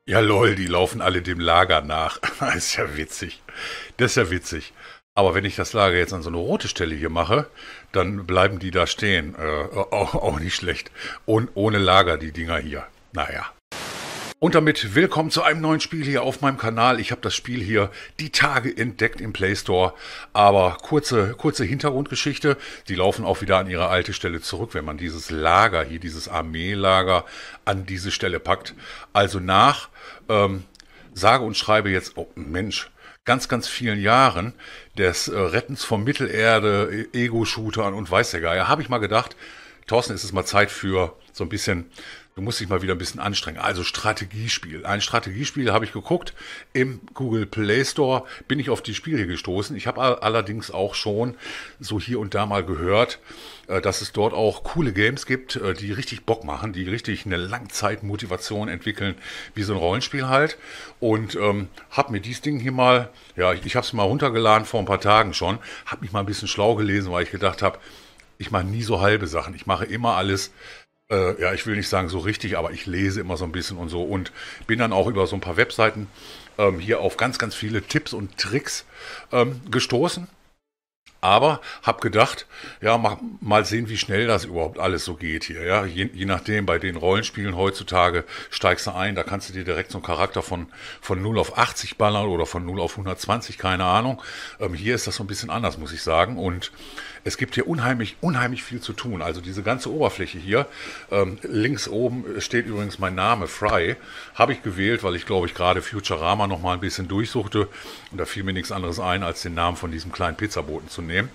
Ja, lol, die laufen alle dem Lager nach. Das ist ja witzig. Das ist ja witzig. Aber wenn ich das Lager jetzt an so eine rote Stelle hier mache, dann bleiben die da stehen. Auch nicht schlecht. Und ohne Lager, die Dinger hier. Naja. Und damit willkommen zu einem neuen Spiel hier auf meinem Kanal. Ich habe das Spiel hier die Tage entdeckt im Play Store. Aber kurze Hintergrundgeschichte. Die laufen auch wieder an ihre alte Stelle zurück, wenn man dieses Lager hier, dieses Armeelager an diese Stelle packt. Also nach, sage und schreibe jetzt, oh Mensch, ganz vielen Jahren des Rettens von Mittelerde, Ego-Shootern und weiß der Geier, habe ich mal gedacht, Thorsten, ist es mal Zeit für so ein bisschen, du musst dich mal wieder ein bisschen anstrengen. Also Strategiespiel. Ein Strategiespiel habe ich geguckt. Im Google Play Store bin ich auf die Spiele hier gestoßen. Ich habe allerdings auch schon so hier und da mal gehört, dass es dort auch coole Games gibt, die richtig Bock machen, die richtig eine Langzeitmotivation entwickeln, wie so ein Rollenspiel halt. Und habe mir dieses Ding hier mal, ja, ich habe es mal runtergeladen vor ein paar Tagen schon, habe mich mal ein bisschen schlau gelesen, weil ich gedacht habe, ich mache nie so halbe Sachen. Ich mache immer alles, ja, ich will nicht sagen so richtig, aber ich lese immer so ein bisschen und so und bin dann auch über so ein paar Webseiten hier auf ganz viele Tipps und Tricks gestoßen. Aber hab gedacht, ja, mal sehen, wie schnell das überhaupt alles so geht hier. Ja, je nachdem, bei den Rollenspielen heutzutage steigst du ein, da kannst du dir direkt so einen Charakter von 0 auf 80 ballern oder von 0 auf 120, keine Ahnung. Hier ist das so ein bisschen anders, muss ich sagen. Und es gibt hier unheimlich viel zu tun. Also diese ganze Oberfläche hier, links oben steht übrigens mein Name, Fry, habe ich gewählt, weil ich glaube ich gerade Futurama noch mal ein bisschen durchsuchte und da fiel mir nichts anderes ein, als den Namen von diesem kleinen Pizzaboten zu nehmen.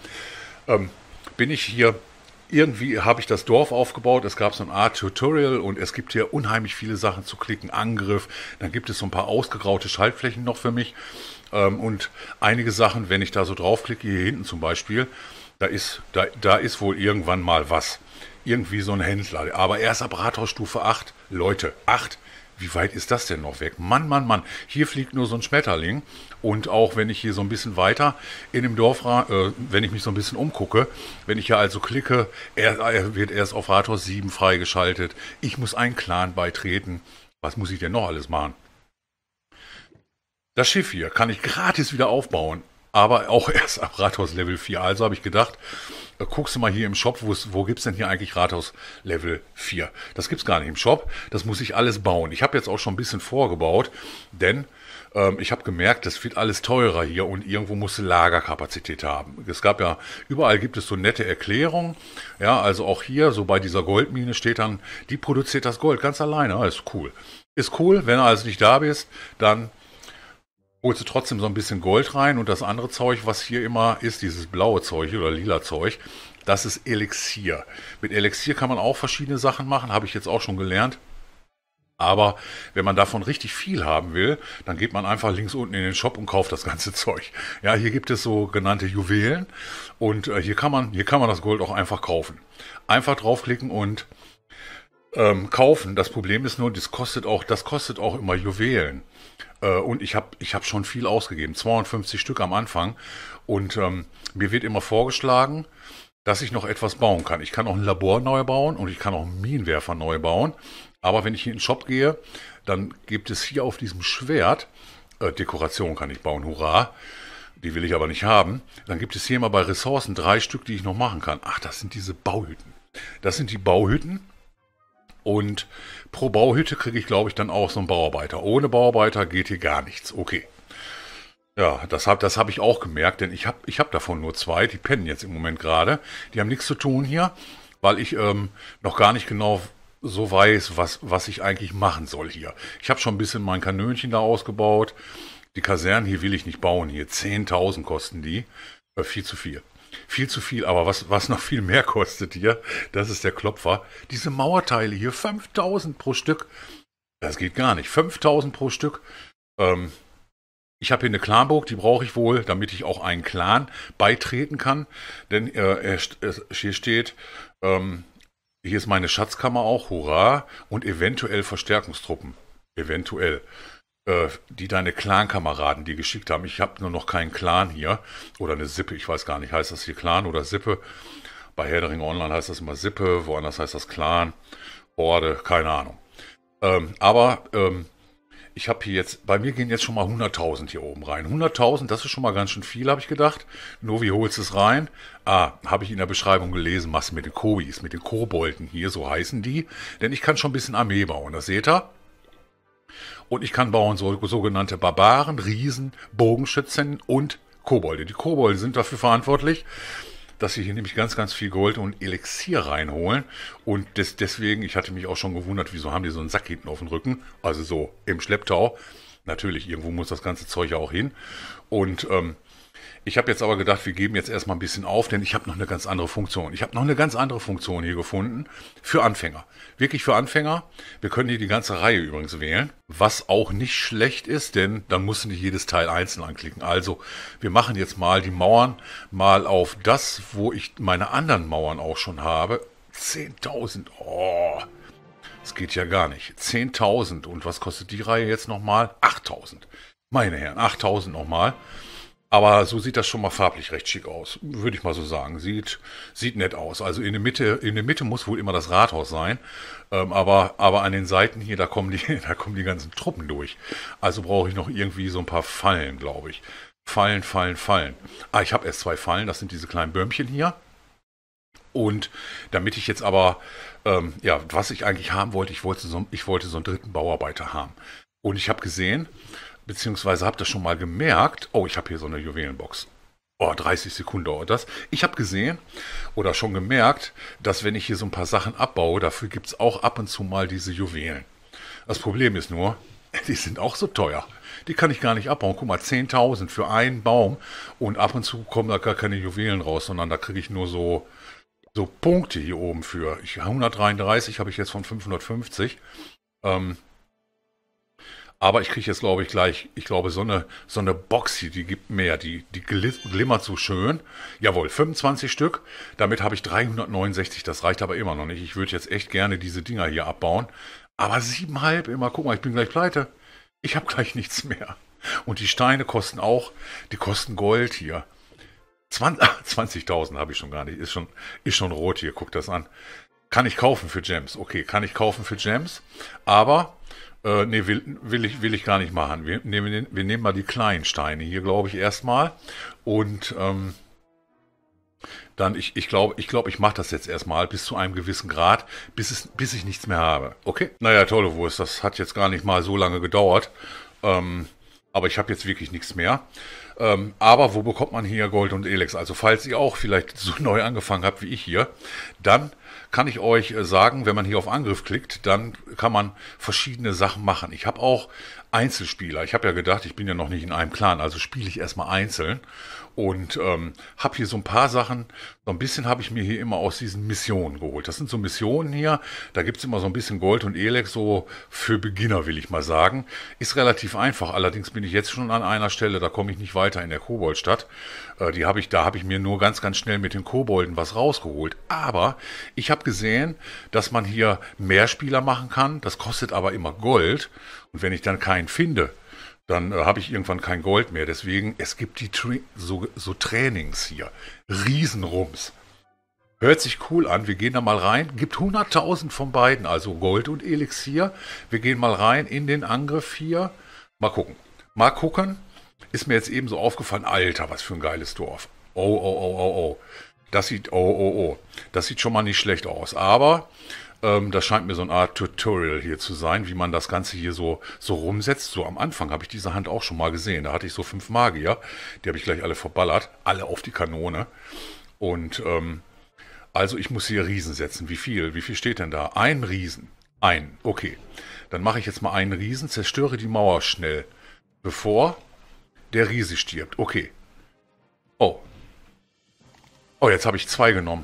Bin ich hier, irgendwie habe ich das Dorf aufgebaut, es gab so eine Art Tutorial und es gibt hier unheimlich viele Sachen zu klicken, Angriff, dann gibt es so ein paar ausgegraute Schaltflächen noch für mich und einige Sachen, wenn ich da so draufklicke, hier hinten zum Beispiel, da ist wohl irgendwann mal was. Irgendwie so ein Händler. Aber erst ab Rathausstufe 8. Leute, 8. Wie weit ist das denn noch weg? Mann. Hier fliegt nur so ein Schmetterling. Und auch wenn ich hier so ein bisschen weiter in dem Dorf, wenn ich mich so ein bisschen umgucke, wenn ich hier also klicke, er wird erst auf Rathaus 7 freigeschaltet. Ich muss einen Clan beitreten. Was muss ich denn noch alles machen? Das Schiff hier kann ich gratis wieder aufbauen, aber auch erst ab Rathaus Level 4. Also habe ich gedacht, guckst du mal hier im Shop, wo gibt's denn hier eigentlich Rathaus Level 4? Das gibt's gar nicht im Shop, das muss ich alles bauen. Ich habe jetzt auch schon ein bisschen vorgebaut, denn ich habe gemerkt, das wird alles teurer hier und irgendwo musst du Lagerkapazität haben. Es gab ja, überall gibt es so nette Erklärungen, ja, also auch hier, so bei dieser Goldmine steht dann, die produziert das Gold ganz alleine, ist cool. Ist cool, wenn du also nicht da bist, dann holst du trotzdem so ein bisschen Gold rein und das andere Zeug, was hier immer ist, dieses blaue Zeug oder lila Zeug, das ist Elixier. Mit Elixier kann man auch verschiedene Sachen machen, habe ich jetzt auch schon gelernt. Aber wenn man davon richtig viel haben will, dann geht man einfach links unten in den Shop und kauft das ganze Zeug. Ja, hier gibt es so genannte Juwelen und hier kann man das Gold auch einfach kaufen. Einfach draufklicken und kaufen. Das Problem ist nur, das kostet auch immer Juwelen. Und ich hab schon viel ausgegeben, 52 Stück am Anfang. Und mir wird immer vorgeschlagen, dass ich noch etwas bauen kann. Ich kann auch ein Labor neu bauen und ich kann auch einen Minenwerfer neu bauen. Aber wenn ich hier in den Shop gehe, dann gibt es hier auf diesem Schwert, Dekoration kann ich bauen, hurra. Die will ich aber nicht haben. Dann gibt es hier mal bei Ressourcen 3 Stück, die ich noch machen kann. Ach, das sind diese Bauhütten. Das sind die Bauhütten. Und pro Bauhütte kriege ich, glaube ich, dann auch so einen Bauarbeiter. Ohne Bauarbeiter geht hier gar nichts. Okay. Ja, das hab ich auch gemerkt, denn ich hab davon nur 2. Die pennen jetzt im Moment gerade. Die haben nichts zu tun hier, weil ich noch gar nicht genau so weiß, was ich eigentlich machen soll hier. Ich habe schon ein bisschen mein Kanönchen da ausgebaut. Die Kasernen hier will ich nicht bauen. Hier 10.000 kosten die. Viel zu viel. Viel zu viel, aber was noch viel mehr kostet hier, das ist der Klopfer. Diese Mauerteile hier, 5.000 pro Stück. Das geht gar nicht. 5.000 pro Stück. Ähm, Ich habe hier eine Clanburg, die brauche ich wohl, damit ich auch einen Clan beitreten kann. Denn hier steht, hier ist meine Schatzkammer auch, hurra, und eventuell Verstärkungstruppen. Eventuell. Die deine Clan-Kameraden dir geschickt haben. Ich habe nur noch keinen Clan hier. Oder eine Sippe, ich weiß gar nicht, heißt das hier Clan oder Sippe? Bei Herr der Ringe Online heißt das immer Sippe, woanders heißt das Clan, Horde, keine Ahnung. Aber ich habe hier jetzt, bei mir gehen jetzt schon mal 100.000 hier oben rein. 100.000, das ist schon mal ganz schön viel, habe ich gedacht. Nur wie holst du es rein? Ah, habe ich in der Beschreibung gelesen, was mit den Kobis, mit den Kobolden hier, so heißen die. Denn ich kann schon ein bisschen Armee bauen, das seht ihr. Und ich kann bauen sogenannte Barbaren, Riesen, Bogenschützen und Kobolde. Die Kobolde sind dafür verantwortlich, dass sie hier nämlich ganz, ganz viel Gold und Elixier reinholen. Und deswegen, ich hatte mich auch schon gewundert, wieso haben die so einen Sack hinten auf dem Rücken, also so im Schlepptau. Natürlich, irgendwo muss das ganze Zeug ja auch hin. Und ich habe jetzt aber gedacht, wir geben jetzt erstmal ein bisschen auf, denn ich habe noch eine ganz andere Funktion. Ich habe noch eine ganz andere Funktion hier gefunden für Anfänger. Wirklich für Anfänger. Wir können hier die ganze Reihe übrigens wählen, was auch nicht schlecht ist, denn dann musst du nicht jedes Teil einzeln anklicken. Also wir machen jetzt mal die Mauern mal auf das, wo ich meine anderen Mauern auch schon habe. 10.000. Oh, das geht ja gar nicht. 10.000. Und was kostet die Reihe jetzt nochmal? 8.000. Meine Herren, 8.000 nochmal. Aber so sieht das schon mal farblich recht schick aus, würde ich mal so sagen. Sieht nett aus. Also in der Mitte muss wohl immer das Rathaus sein. Aber an den Seiten hier, da kommen die ganzen Truppen durch. Also brauche ich noch irgendwie so ein paar Fallen, glaube ich. Fallen. Ah, ich habe erst 2 Fallen, das sind diese kleinen Böhmchen hier. Und damit ich jetzt aber, ja, was ich eigentlich haben wollte, ich wollte so einen dritten Bauarbeiter haben. Und ich habe gesehen, beziehungsweise habe das schon mal gemerkt, oh, ich habe hier so eine Juwelenbox. Oh, 30 Sekunden dauert das. Ich habe gesehen oder schon gemerkt, dass wenn ich hier so ein paar Sachen abbaue, dafür gibt es auch ab und zu mal diese Juwelen. Das Problem ist nur, die sind auch so teuer. Die kann ich gar nicht abbauen. Guck mal, 10.000 für einen Baum und ab und zu kommen da gar keine Juwelen raus, sondern da kriege ich nur so Punkte hier oben für. 133 habe ich jetzt von 550. Aber ich kriege jetzt, glaube ich, gleich, so eine Box hier, die gibt mehr, die glimmert so schön. Jawohl, 25 Stück, damit habe ich 369, das reicht aber immer noch nicht. Ich würde jetzt echt gerne diese Dinger hier abbauen. Aber 7,5 immer, guck mal, ich bin gleich pleite. Ich habe gleich nichts mehr. Und die Steine kosten auch, die kosten Gold hier. 20.000 habe ich schon gar nicht, ist schon rot hier, guck das an. Kann ich kaufen für Gems, okay, kann ich kaufen für Gems, aber... nee, will ich gar nicht machen. Wir nehmen mal die kleinen Steine hier, glaube ich, erstmal. Und dann, ich glaube, ich mache das jetzt erstmal bis zu einem gewissen Grad, bis ich nichts mehr habe. Okay? Naja, tolle Wurst, das hat jetzt gar nicht mal so lange gedauert. Aber ich habe jetzt wirklich nichts mehr. Aber wo bekommt man hier Gold und Elex? Also falls ihr auch vielleicht so neu angefangen habt wie ich hier, dann kann ich euch sagen, wenn man hier auf Angriff klickt, dann kann man verschiedene Sachen machen. Ich habe auch Einzelspieler. Ich habe ja gedacht, ich bin ja noch nicht in einem Clan, also spiele ich erstmal einzeln und habe hier so ein paar Sachen, so ein bisschen habe ich mir hier immer aus diesen Missionen geholt. Das sind so Missionen hier, da gibt's immer so ein bisschen Gold und Elex, so für Beginner will ich mal sagen. Ist relativ einfach, allerdings bin ich jetzt schon an einer Stelle, da komme ich nicht weiter in der Koboldstadt. Da habe ich mir nur ganz, ganz schnell mit den Kobolden was rausgeholt. Aber ich habe gesehen, dass man hier mehr Spieler machen kann, das kostet aber immer Gold. Und wenn ich dann keinen finde, dann habe ich irgendwann kein Gold mehr. Deswegen, es gibt die so Trainings hier. Riesenrums. Hört sich cool an. Wir gehen da mal rein. Gibt 100.000 von beiden, also Gold und Elixier. Wir gehen mal rein in den Angriff hier. Mal gucken. Ist mir jetzt eben so aufgefallen. Alter, was für ein geiles Dorf. Oh. Das sieht schon mal nicht schlecht aus. Aber das scheint mir so eine Art Tutorial hier zu sein, wie man das Ganze hier so rumsetzt. So am Anfang habe ich diese Hand auch schon mal gesehen. Da hatte ich so 5 Magier. Die habe ich gleich alle verballert. Alle auf die Kanone. Und also ich muss hier Riesen setzen. Wie viel? Wie viel steht denn da? Ein Riesen. Okay. Dann mache ich jetzt mal einen Riesen. Zerstöre die Mauer schnell. Bevor der Riese stirbt. Okay. Oh, jetzt habe ich 2 genommen.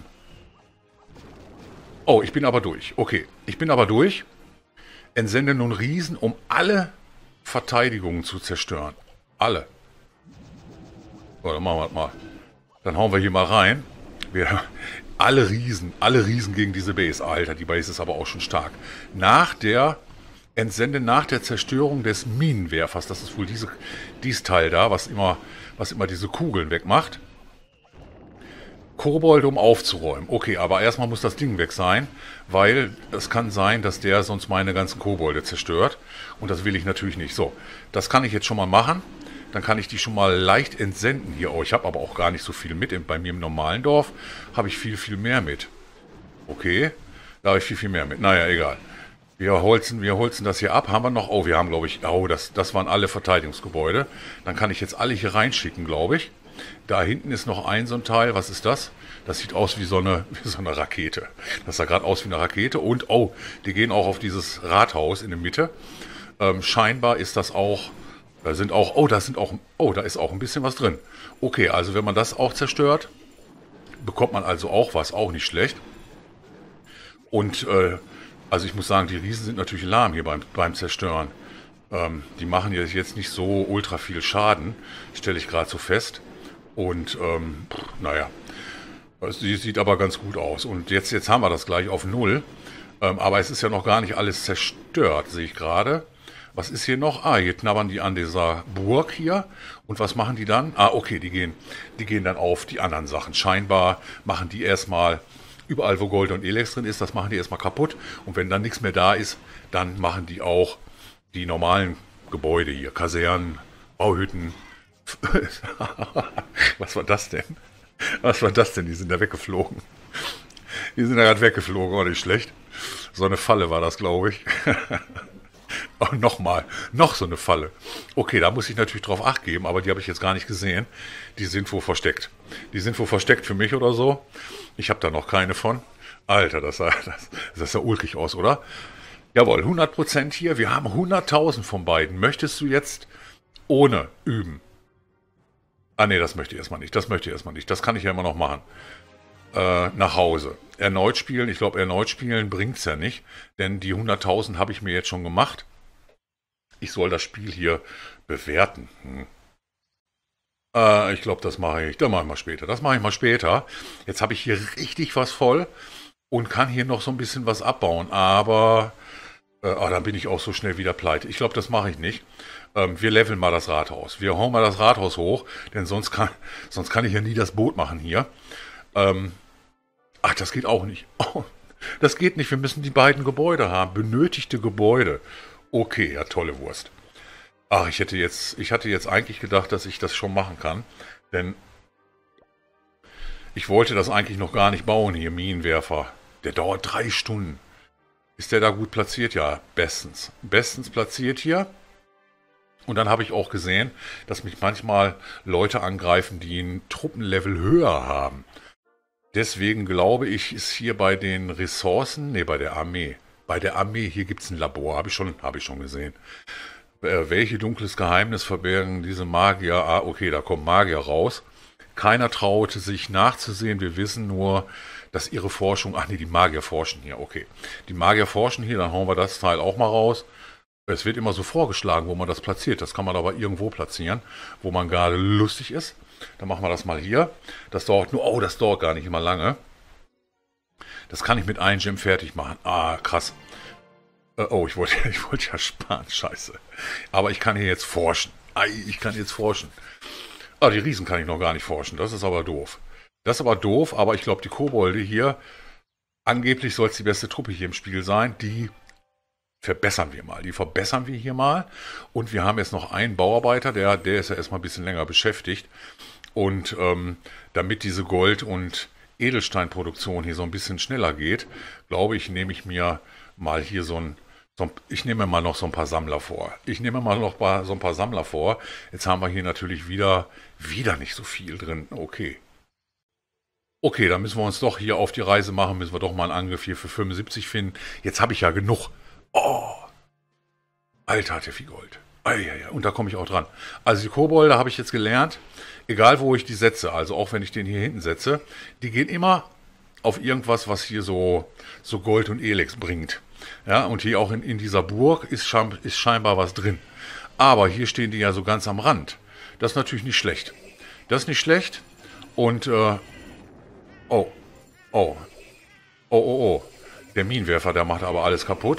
Oh, ich bin aber durch. Okay, ich bin aber durch. Entsende nun Riesen, um alle Verteidigungen zu zerstören. Alle. So, dann machen wir das mal. Dann hauen wir hier mal rein. Alle Riesen gegen diese Base. Alter, die Base ist aber auch schon stark. Entsende nach der Zerstörung des Minenwerfers. Das ist wohl dieses Teil da, was immer diese Kugeln wegmacht. Kobold, um aufzuräumen. Okay, aber erstmal muss das Ding weg sein, weil es kann sein, dass der sonst meine ganzen Kobolde zerstört. Und das will ich natürlich nicht. So, das kann ich jetzt schon mal machen. Dann kann ich die schon mal leicht entsenden hier. Oh, ich habe aber auch gar nicht so viel mit. Bei mir im normalen Dorf habe ich viel, viel mehr mit. Okay, da habe ich viel, viel mehr mit. Naja, egal. Wir holzen das hier ab. Haben wir noch? Oh, wir haben, glaube ich, oh, das waren alle Verteidigungsgebäude. Dann kann ich jetzt alle hier reinschicken, glaube ich. Da hinten ist noch ein so ein Teil. Was ist das? Das sieht aus wie so eine Rakete. Das sah gerade aus wie eine Rakete. Und, oh, die gehen auch auf dieses Rathaus in der Mitte. Scheinbar ist das auch, da ist auch ein bisschen was drin. Okay, also wenn man das auch zerstört, bekommt man also auch was, auch nicht schlecht. Und, also ich muss sagen, die Riesen sind natürlich lahm hier beim Zerstören. Die machen jetzt nicht so ultra viel Schaden, stelle ich gerade so fest. Und, naja, sie sieht aber ganz gut aus. Und jetzt haben wir das gleich auf 0. Aber es ist ja noch gar nicht alles zerstört, sehe ich gerade. Was ist hier noch? Ah, hier knabbern die an dieser Burg hier. Und was machen die dann? Ah, okay, die gehen dann auf die anderen Sachen. Scheinbar machen die erstmal überall, wo Gold und Elex drin ist, das machen die erstmal kaputt. Und wenn dann nichts mehr da ist, dann machen die auch die normalen Gebäude hier. Kasernen, Bauhütten. Was war das denn? Was war das denn? Die sind da weggeflogen. Die sind da gerade weggeflogen, auch nicht schlecht. So eine Falle war das, glaube ich. Oh, noch so eine Falle. Okay, da muss ich natürlich drauf Acht geben, aber die habe ich jetzt gar nicht gesehen. Die sind wohl versteckt. Die sind wohl versteckt für mich oder so. Ich habe da noch keine von. Alter, das sah ulkig aus, oder? Jawohl, 100% hier. Wir haben 100.000 von beiden. Möchtest du jetzt ohne üben? Ah, nee, das möchte ich erstmal nicht. Das kann ich ja immer noch machen. Nach Hause. Erneut spielen. Ich glaube, erneut spielen bringt es ja nicht. Denn die 100.000 habe ich mir jetzt schon gemacht. Ich soll das Spiel hier bewerten. Ich glaube, das mache ich mal später. Jetzt habe ich hier richtig was voll und kann hier noch so ein bisschen was abbauen. Aber dann bin ich auch so schnell wieder pleite. Ich glaube, das mache ich nicht. Wir leveln mal das Rathaus. Wir hauen mal das Rathaus hoch, denn sonst kann ich ja nie das Boot machen hier. Ach, das geht auch nicht. Oh, das geht nicht. Wir müssen die beiden Gebäude haben. Benötigte Gebäude. Okay, ja, tolle Wurst. Ach, ich hatte jetzt eigentlich gedacht, dass ich das schon machen kann. Denn ich wollte das eigentlich noch gar nicht bauen hier, Minenwerfer. Der dauert 3 Stunden. Ist der da gut platziert? Ja, bestens. Bestens platziert hier. Und dann habe ich auch gesehen, dass mich manchmal Leute angreifen, die ein Truppenlevel höher haben. Deswegen glaube ich, ist hier bei den Ressourcen, bei der Armee. Bei der Armee, hier gibt es ein Labor, habe ich schon gesehen. Welche dunkles Geheimnis verbergen diese Magier? Ah, okay, da kommt Magier raus. Keiner traute sich nachzusehen. Wir wissen nur, dass ihre Forschung... Ach nee, die Magier forschen hier, okay. Die Magier forschen hier, dann hauen wir das Teil auch mal raus. Es wird immer so vorgeschlagen, wo man das platziert. Das kann man aber irgendwo platzieren, wo man gerade lustig ist. Dann machen wir das mal hier. Das dauert das dauert gar nicht immer lange. Das kann ich mit einem Gem fertig machen. Ah, krass. Oh, ich wollte ja sparen, scheiße. Aber ich kann hier jetzt forschen. Ich kann jetzt forschen. Ah, die Riesen kann ich noch gar nicht forschen. Das ist aber doof. Aber ich glaube, die Kobolde hier, angeblich soll es die beste Truppe hier im Spiel sein. Die verbessern wir mal. Die verbessern wir hier mal. Und wir haben jetzt noch einen Bauarbeiter, der ist ja erstmal ein bisschen länger beschäftigt. Und damit diese Gold- und Edelsteinproduktion hier so ein bisschen schneller geht, glaube ich, nehme ich mir mal hier ich nehme mal noch so ein paar Sammler vor. Jetzt haben wir hier natürlich wieder nicht so viel drin. Okay. Okay, dann müssen wir uns doch hier auf die Reise machen, müssen wir doch mal einen Angriff hier für 75 finden. Jetzt habe ich ja genug. Oh, Alter, hat der viel Gold. Und da komme ich auch dran. Also die Kobolde habe ich jetzt gelernt, egal wo ich die setze, also auch wenn ich den hier hinten setze, die gehen immer auf irgendwas, was hier so Gold und Elex bringt. Ja, und hier auch in dieser Burg ist scheinbar was drin. Aber hier stehen die ja so ganz am Rand. Das ist natürlich nicht schlecht. Und, oh. Der Minenwerfer, der macht aber alles kaputt.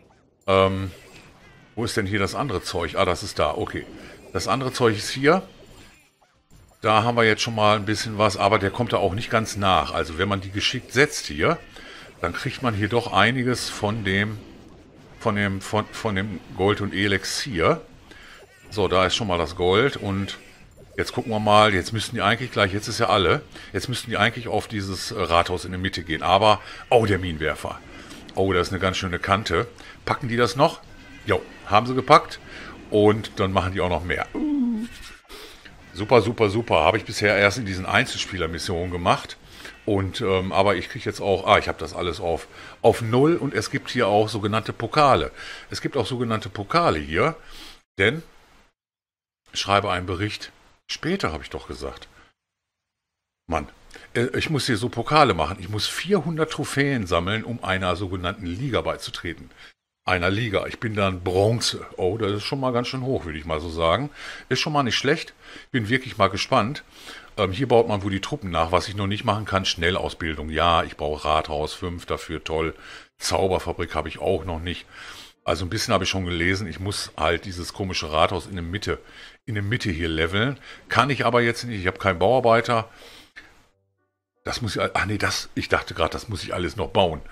Wo ist denn hier das andere Zeug? Ah, das ist da, okay. Das andere Zeug ist hier. Da haben wir jetzt schon mal ein bisschen was, aber der kommt da auch nicht ganz nach. Also wenn man die geschickt setzt hier, dann kriegt man hier doch einiges von dem von dem Gold und Elixier. So, da ist schon mal das Gold und jetzt gucken wir mal, jetzt müssten die eigentlich gleich, jetzt ist ja alle, jetzt müssten die eigentlich auf dieses Rathaus in der Mitte gehen. Aber, oh, der Minenwerfer. Oh, das ist eine ganz schöne Kante. Packen die das noch? Jo, haben sie gepackt. Und dann machen die auch noch mehr. Super, super, super. Habe ich bisher erst in diesen Einzelspieler-Missionen gemacht. Und, aber ich kriege jetzt auch, ich habe das alles auf Null und es gibt hier auch sogenannte Pokale. Es gibt auch sogenannte Pokale hier, denn schreibe einen Bericht. Später habe ich doch gesagt. Mann, ich muss hier so Pokale machen. Ich muss 400 Trophäen sammeln, um einer sogenannten Liga beizutreten. Einer Liga. Ich bin dann Bronze. Oh, das ist schon mal ganz schön hoch, würde ich mal so sagen. Ist schon mal nicht schlecht. Bin wirklich mal gespannt. Hier baut man wohl die Truppen nach. Was ich noch nicht machen kann, Schnellausbildung. Ja, ich brauche Rathaus 5 dafür, toll. Zauberfabrik habe ich auch noch nicht. Also ein bisschen habe ich schon gelesen. Ich muss halt dieses komische Rathaus in der Mitte hier leveln. Kann ich aber jetzt nicht. Ich habe keinen Bauarbeiter. Das muss ich, ich dachte gerade, das muss ich alles noch bauen.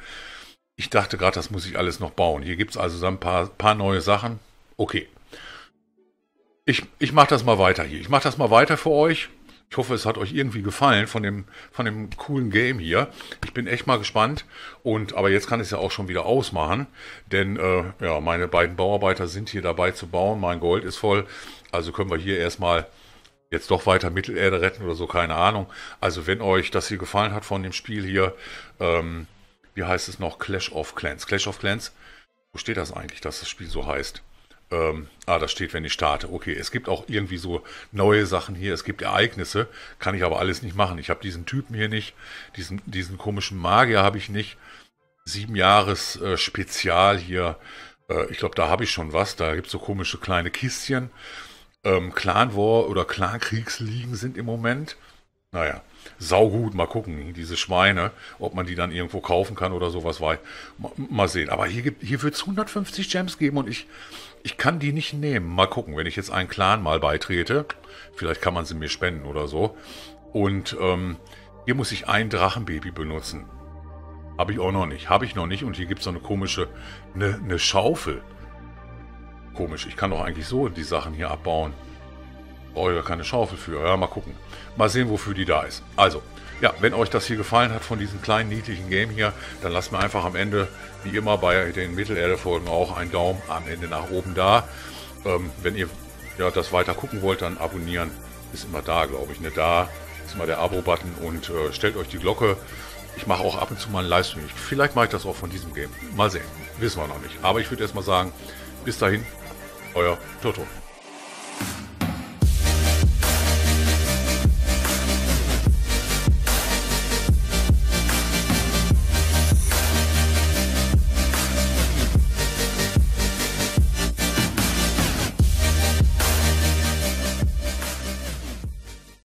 Hier gibt es also so ein paar neue Sachen. Okay. Ich mache das mal weiter hier. Ich mache das mal weiter für euch. Ich hoffe, es hat euch irgendwie gefallen von dem coolen Game hier. Ich bin echt mal gespannt. Aber jetzt kann ich es ja auch schon wieder ausmachen. Denn ja, meine beiden Bauarbeiter sind hier dabei zu bauen. Mein Gold ist voll. Also können wir hier erstmal jetzt doch weiter Mittelerde retten oder so, keine Ahnung. Also wenn euch das hier gefallen hat von dem Spiel hier, wie heißt es noch? Clash of Clans. Clash of Clans, wo steht das eigentlich, dass das Spiel so heißt? Das steht, wenn ich starte. Okay, es gibt auch irgendwie so neue Sachen hier. Es gibt Ereignisse, kann ich aber alles nicht machen. Ich habe diesen Typen hier nicht, diesen komischen Magier habe ich nicht. 7 Jahres Spezial hier. Ich glaube, da habe ich schon was. Da gibt es so komische kleine Kistchen. Clan War oder Clan-Kriegsligen sind im Moment. Naja, saugut, mal gucken, diese Schweine, ob man die dann irgendwo kaufen kann oder sowas, mal sehen. Aber hier wird es 150 Gems geben und ich kann die nicht nehmen. Mal gucken, wenn ich jetzt einen Clan mal beitrete, vielleicht kann man sie mir spenden oder so. Und hier muss ich ein Drachenbaby benutzen. Habe ich noch nicht. Und hier gibt es so eine komische, eine Schaufel. Komisch, ich kann doch eigentlich so die Sachen hier abbauen. Brauche ich ja keine Schaufel für. Ja, mal gucken. Mal sehen, wofür die da ist. Also, ja, wenn euch das hier gefallen hat von diesem kleinen, niedlichen Game hier, dann lasst mir einfach am Ende, wie immer bei den Mittelerde-Folgen, auch einen Daumen am Ende nach oben da. Wenn ihr ja, das weiter gucken wollt, dann abonnieren. Ist immer da, glaube ich. Ne? Da ist immer der Abo-Button und stellt euch die Glocke. Ich mache auch ab und zu mal einen Livestream. Vielleicht mache ich das auch von diesem Game. Mal sehen. Wissen wir noch nicht. Aber ich würde erstmal sagen, bis dahin, euer Toto.